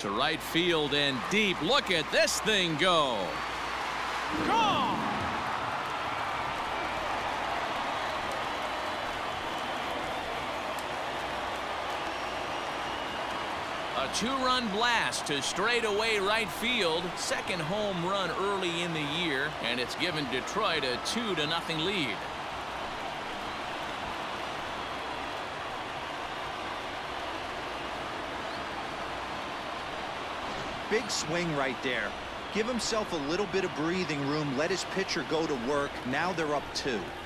To right field and deep. Look at this thing go. Gone! A two-run blast to straightaway right field. Second home run early in the year, and it's given Detroit a 2-0 lead. Big swing right there. Give himself a little bit of breathing room. Let his pitcher go to work. Now they're up 2.